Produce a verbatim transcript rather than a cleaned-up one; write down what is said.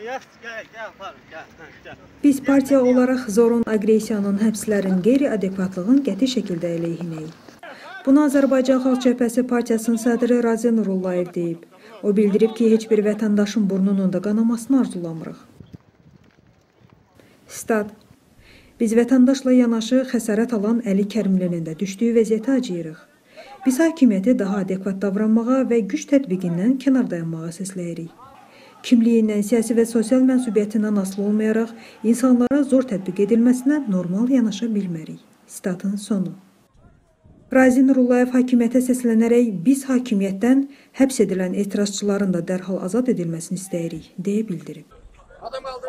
Biz partiya olaraq zoron aqressiyanın, həbslərin, qeyri-adekvatlığın qəti şəkildə əleyhinəyik. Bunu Azərbaycan Xalq Cəbhəsi Partiyasının sədri Razi Nurullayev deyib. O bildirib ki, heç bir vətəndaşın burnunun da qanamasını arzulamırıq. Stat. Biz vətəndaşla yanaşı xəsarət alan Əli Kərimlinin də düşdüyü vəziyyətə acıyırıq. Biz hakimiyyəti daha adekvat davranmağa və güc tətbiqindən kənar dayanmağa səsləyirik. Kimliyindən, siyasi və sosial mənsubiyyətindən asılı olmayaraq, insanlara zor tətbiq edilməsinə normal yanaşa bilmərik. Statın sonu. Razi Nurullayev hakimiyyətə səslənərək, biz hakimiyyətdən həbs edilən etirazçıların da dərhal azad edilməsini istəyirik, deyə bildirib.